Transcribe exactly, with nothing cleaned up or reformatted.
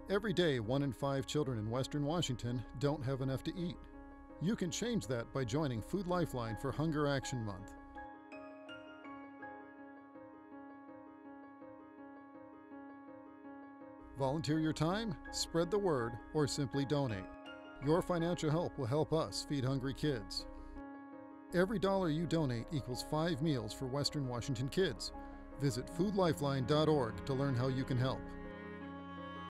Every day, one in five children in Western Washington don't have enough to eat. You can change that by joining Food Lifeline for Hunger Action Month. Volunteer your time, spread the word, or simply donate. Your financial help will help us feed hungry kids. Every dollar you donate equals five meals for Western Washington kids. Visit food lifeline dot org to learn how you can help.